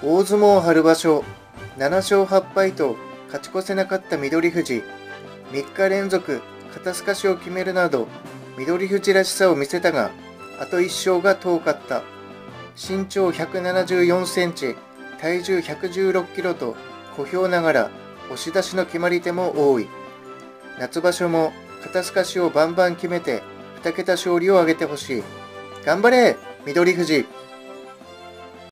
大相撲春場所、7勝8敗と勝ち越せなかった翠富士。3日連続肩透かしを決めるなど、翠富士らしさを見せたが、あと1勝が遠かった。身長174センチ、体重116キロと小兵ながら押し出しの決まり手も多い。夏場所も肩透かしをバンバン決めて2桁勝利を挙げてほしい。頑張れ、翠富士。